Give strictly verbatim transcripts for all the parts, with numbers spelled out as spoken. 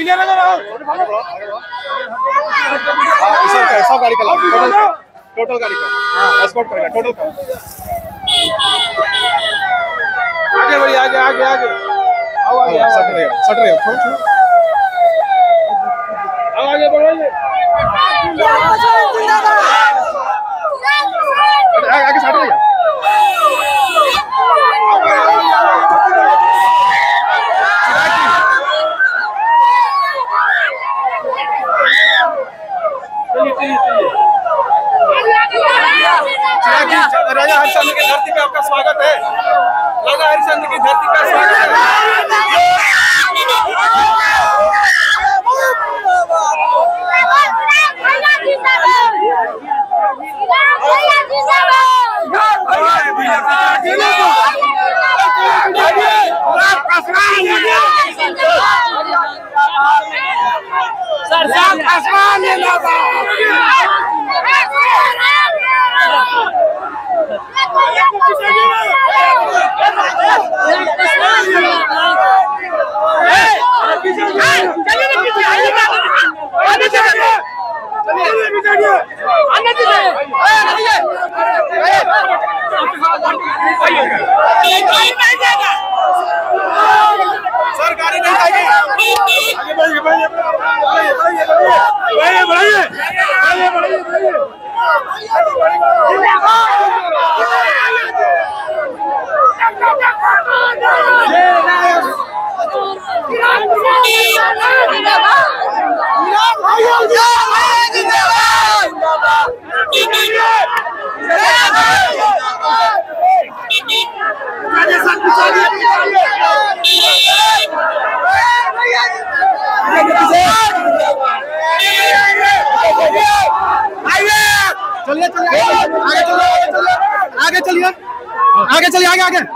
Clear है ना? सब गाड़ी का टोटल टोटल गाड़ी का हाँ एस्कॉर्ट करेगा टोटल का। आगे बढ़िए आगे आगे आगे आओ आगे सट रहेगा सट रहेगा छोड़ छोड़ आओ आगे बढ़ो आगे सट रहेगा। राजा हरिश्चंद्र की धरती पे आपका स्वागत है। राजा हरिश्चंद्र की धरती पे स्वागत है। सरकारी नहीं जाएगी। आगे बढ़िए बढ़िए बढ़िए बढ़िए बढ़िए बढ़िए बढ़िए चलिए चलिए आगे चलिए आगे चलिए आगे आगे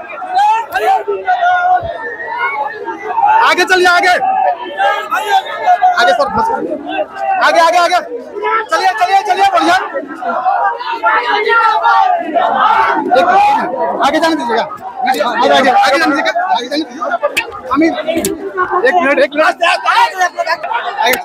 आगे चलिए आगे आगे सर आगे आगे आगे चलिए चलिए चलिए बढ़िया आगे जाने दीजिएगा आगे आगे आगे जाने दीजिएगा आगे जाने दीजिएगा हम एक मिनट एक मिनट आगे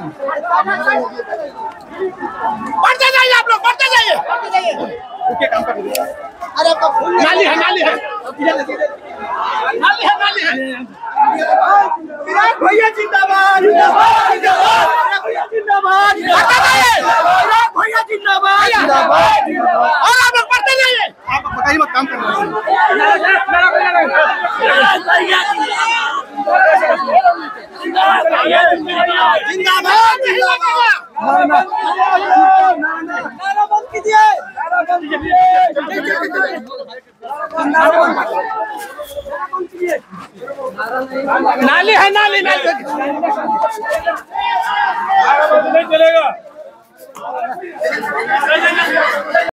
बढ़ते जाइए आप लोग बढ़ते जाइए। ओके काम कर दीजिए। अरे नाली है नाली है नाली है नाली है। विराट भैया जिंदाबाद जिंदाबाद जिंदाबाद विराट भैया जिंदाबाद जिंदाबाद और आप लोग बढ़ते जाइए। आप बताइए मत काम कर जिंदाबाद नाली है नाली नाली नहीं चलेगा।